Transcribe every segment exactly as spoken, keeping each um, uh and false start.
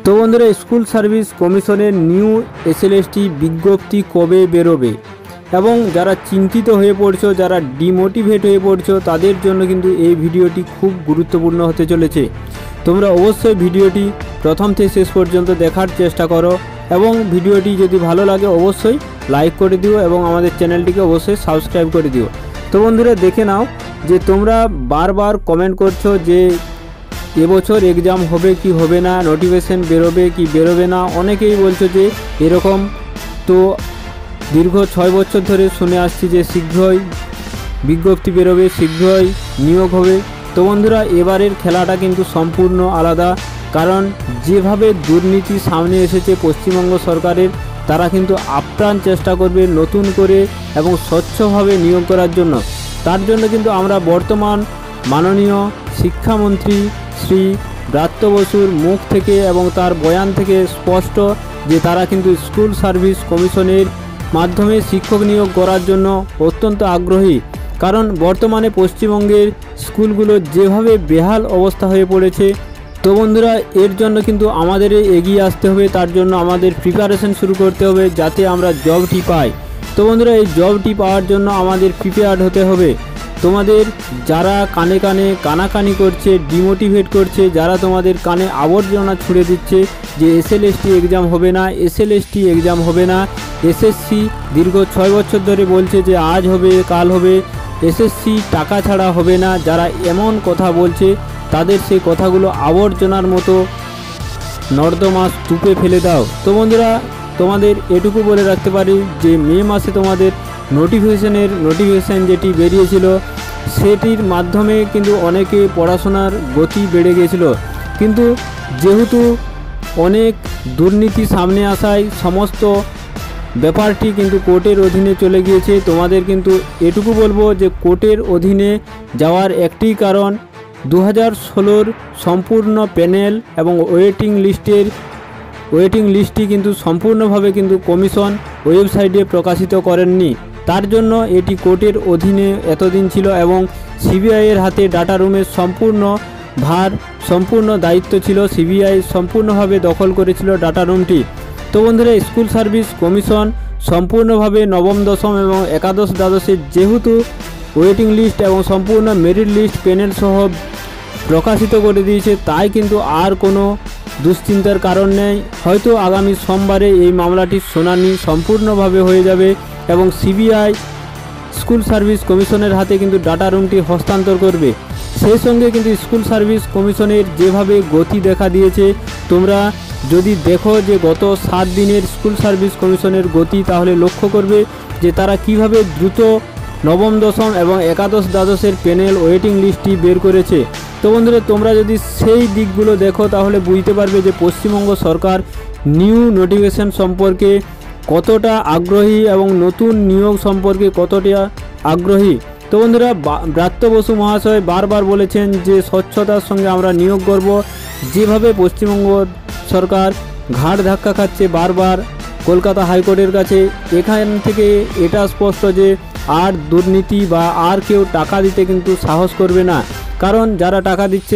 তো বন্ধুরা, school service কমিশনের নিউ এসএলএসটি বিজ্ঞপ্তি কবে বেরোবে এবং যারা চিন্তিত হয়ে পড়ছো, যারা ডিমোটিভেট হয়ে পড়ছো, তাদের জন্য কিন্তু এই ভিডিওটি খুব গুরুত্বপূর্ণ হতে চলেছে। তোমরা অবশ্যই ভিডিওটি প্রথম থেকে শেষ পর্যন্ত দেখার চেষ্টা করো এবং ভিডিওটি যদি ভালো লাগে অবশ্যই লাইক করে দিও এবং আমাদের চ্যানেলটিকে অবশ্যই সাবস্ক্রাইব করে দিও। তো বন্ধুরা, দেখে নাও যে তোমরা বারবার কমেন্ট করছো যে এবছর এক্সাম হবে কি হবে না, নোটিফিকেশন বেরোবে কি বেরোবে না। অনেকেই বলছো যে এরকম। তো দীর্ঘ ছয় বছর ধরে শুনে আসছি যে শীঘ্রই বিজ্ঞপ্তি বেরোবে, শীঘ্রই নিয়োগ হবে। তো বন্ধুরা, এবারের খেলাটা কিন্তু সম্পূর্ণ আলাদা, কারণ যেভাবে দুর্নীতি সামনে এসেছে পশ্চিমবঙ্গ সরকারের, তারা কিন্তু আপ্রাণ চেষ্টা করবে নতুন করে এবং স্বচ্ছভাবে নিয়োগ করার জন্য। তার জন্য কিন্তু আমরা বর্তমান মাননীয় শিক্ষামন্ত্রী শ্রী ব্রাত্য বসুর মুখ থেকে এবং তার বয়ান থেকে স্পষ্ট যে তারা কিন্তু স্কুল সার্ভিস কমিশনের মাধ্যমে শিক্ষক নিয়োগ করার জন্য অত্যন্ত আগ্রহী। কারণ বর্তমানে পশ্চিমবঙ্গের স্কুলগুলো যেভাবে বেহাল অবস্থা হয়ে পড়েছে, তো বন্ধুরা এর জন্য কিন্তু আমাদের এগিয়ে আসতে হবে। তার জন্য আমাদের প্রিপারেশন শুরু করতে হবে যাতে আমরা জবটি পাই। তো বন্ধুরা, এই জবটি পাওয়ার জন্য আমাদের প্রিপেয়ার্ড হতে হবে। তোমাদের যারা কানে কানে কানাকানি করছে, ডিমোটিভেট করছে, যারা তোমাদের কানে আবর্জনা ছুড়ে দিচ্ছে যে এসএলএসটি এক্সাম হবে না, এসএলএসটি এক্সাম হবে না, এসএসসি দীর্ঘ ছয় বছর ধরে বলছে যে আজ হবে কাল হবে, এসএসসি টাকা ছাড়া হবে না, যারা এমন কথা বলছে তাদের সেই কথাগুলো আবর্জনার মতো নর্দমা স্তূপে ফেলে দাও। তো বন্ধুরা, তোমাদের এটুকু বলে রাখতে পারি যে মে মাসে তোমাদের নোটিফিকেশনের নোটিফিকেশান যেটি বেরিয়েছিল, সেটির মাধ্যমে কিন্তু অনেকে পড়াশোনার গতি বেড়ে গিয়েছিল। কিন্তু যেহেতু অনেক দুর্নীতি সামনে আসায় সমস্ত ব্যাপারটি কিন্তু কোর্টের অধীনে চলে গিয়েছে। তোমাদের কিন্তু এটুকু বলবো যে কোর্টের অধীনে যাওয়ার একটি কারণ, দু হাজার ষোলোর সম্পূর্ণ প্যানেল এবং ওয়েটিং লিস্টের ওয়েটিং লিস্টটি কিন্তু সম্পূর্ণভাবে কিন্তু কমিশন ওয়েবসাইটে প্রকাশিত করেননি। তার জন্য এটি কোর্টের অধীনে এতদিন ছিল এবং সিবিআইয়ের হাতে ডাটা রুমের সম্পূর্ণ ভার, সম্পূর্ণ দায়িত্ব ছিল। সিবিআই সম্পূর্ণভাবে দখল করেছিল ডাটা রুমটি। তো বন্ধুরা, স্কুল সার্ভিস কমিশন সম্পূর্ণভাবে নবম দশম এবং একাদশ দ্বাদশের যেহেতু ওয়েটিং লিস্ট এবং সম্পূর্ণ মেরিট লিস্ট প্যানেল সহ প্রকাশিত করে দিয়েছে, তাই কিন্তু আর কোনো দুশ্চিন্তার কারণ নেই। হয়তো আগামী সোমবারে এই মামলাটির শুনানি সম্পূর্ণভাবে হয়ে যাবে এবং সিবিআই স্কুল সার্ভিস কমিশনের হাতে কিন্তু ডাটা রুমটি হস্তান্তর করবে। সেই সঙ্গে কিন্তু স্কুল সার্ভিস কমিশনের যেভাবে গতি দেখা দিয়েছে, তোমরা যদি দেখো যে গত সাত দিনের স্কুল সার্ভিস কমিশনের গতি, তাহলে লক্ষ্য করবে যে তারা কিভাবে দ্রুত নবম দশম এবং একাদশ দ্বাদশের প্যানেল ওয়েটিং লিস্টটি বের করেছে। তো বন্ধুরা, তোমরা যদি সেই দিকগুলো দেখো তাহলে বুঝতে পারবে যে পশ্চিমবঙ্গ সরকার নিউ নোটিফিকেশন সম্পর্কে কতটা আগ্রহী এবং নতুন নিয়োগ সম্পর্কে কতটা আগ্রহী। তো বন্ধুরা, ব্রাত্য বসু মহাশয় বারবার বলেছেন যে স্বচ্ছতার সঙ্গে আমরা নিয়োগ করব। যেভাবে পশ্চিমবঙ্গ সরকার ঘাড় ধাক্কা খাচ্ছে বারবার কলকাতা হাইকোর্টের কাছে, এখান থেকে এটা স্পষ্ট যে আর দুর্নীতি বা আর কেউ টাকা দিতে কিন্তু সাহস করবে না। কারণ যারা টাকা দিচ্ছে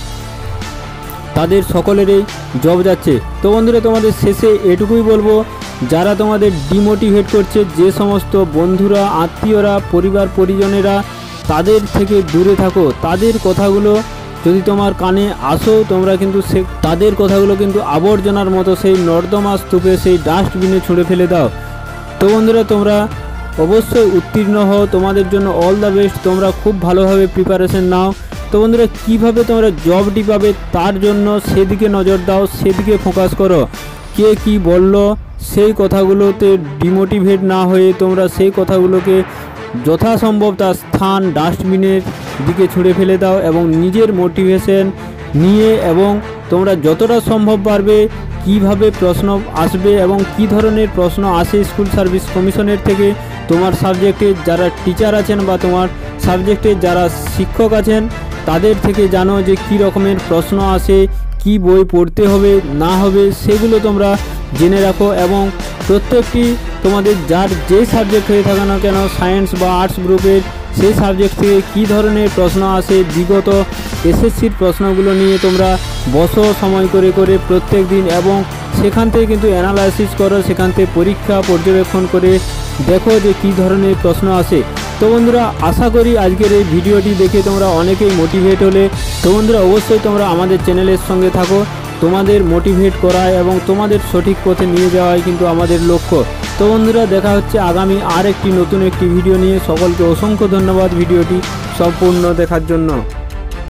তাদের সকলেরই জব যাচ্ছে। তো বন্ধুরা, তোমাদের শেষে এটুকুই বলবো, যারা তোমাদের ডিমোটিভেট করছে, যে সমস্ত বন্ধুরা, আত্মীয়রা, পরিবার পরিজনেরা, তাদের থেকে দূরে থাকো। তাদের কথাগুলো যদি তোমার কানে আসো, তোমরা কিন্তু সে তাদের কথাগুলো কিন্তু আবর্জনার মতো সেই নর্দমা স্তূপে, সেই ডাস্টবিনে ছুঁড়ে ফেলে দাও। তো বন্ধুরা, তোমরা অবশ্যই উত্তীর্ণ হও, তোমাদের জন্য অল দ্য বেস্ট। তোমরা খুব ভালোভাবে প্রিপারেশন নাও। তো বন্ধুরা, কীভাবে তোমরা জবটি পাবে তার জন্য সেদিকে নজর দাও, সেদিকে ফোকাস করো। কে কি বলল সেই কথাগুলোতে ডিমোটিভেট না হয়ে তোমরা সেই কথাগুলোকে যথাসম্ভব তার স্থান ডাস্টবিনের দিকে ছুঁড়ে ফেলে দাও এবং নিজের মোটিভেশন নিয়ে এবং তোমরা যতটা সম্ভব পারবে কিভাবে প্রশ্ন আসবে এবং কি ধরনের প্রশ্ন আসে স্কুল সার্ভিস কমিশনের থেকে, তোমার সাবজেক্টের যারা টিচার আছেন বা তোমার সাবজেক্টের যারা শিক্ষক আছেন তাদের থেকে জানো যে কী রকমের প্রশ্ন আসে, কি বই পড়তে হবে না হবে, সেগুলো তোমরা জেনে রাখো। এবং প্রত্যেকটি তোমাদের যার যে সাবজেক্ট হয়ে থাকে না কেন, সায়েন্স বা আর্টস গ্রুপের সেই সাবজেক্ট থেকে কী ধরনের প্রশ্ন আসে, বিগত এসএসসির প্রশ্নগুলো নিয়ে তোমরা বসো সময় করে করে প্রত্যেক দিন, এবং সেখান থেকে কিন্তু অ্যানালাইসিস করো, সেখান থেকে পরীক্ষা পর্যবেক্ষণ করে দেখো যে কী ধরনের প্রশ্ন আসে। তো বন্ধুরা, আশা করি আজকের এই ভিডিওটি দেখে তোমরা অনেকেই মোটিভেট হলে। তো বন্ধুরা, অবশ্যই তোমরা আমাদের চ্যানেলের সঙ্গে থাকো, তোমাদের মোটিভেট করা এবং তোমাদের সঠিক পথে নিয়ে যাওয়াই কিন্তু আমাদের লক্ষ্য। তো বন্ধুরা, দেখা হচ্ছে আগামী আর একটি নতুন একটি ভিডিও নিয়ে। সকলকে অসংখ্য ধন্যবাদ ভিডিওটি সম্পূর্ণ দেখার জন্য।